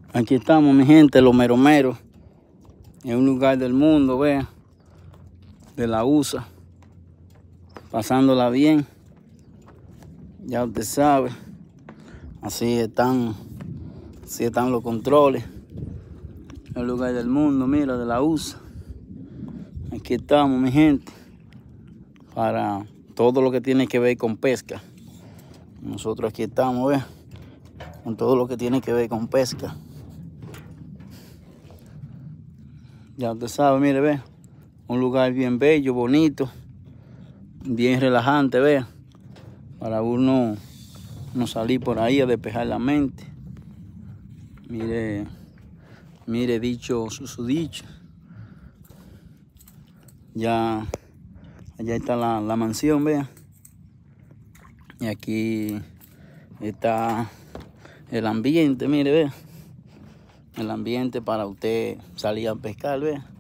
Aquí estamos, mi gente, los meromeros, en un lugar del mundo, vea, de la USA, pasándola bien. Ya usted sabe, así están los controles. El lugar del mundo, mira, de la USA. Aquí estamos, mi gente, para todo lo que tiene que ver con pesca. Nosotros aquí estamos, vea, con todo lo que tiene que ver con pesca. Ya usted sabe, mire, ve, un lugar bien bello, bonito, bien relajante, vea, para uno no salir por ahí a despejar la mente. Mire dicho su dicho. Ya allá está la mansión, vea. Y aquí está el ambiente, mire, vea. El ambiente para usted salir a pescar, vea.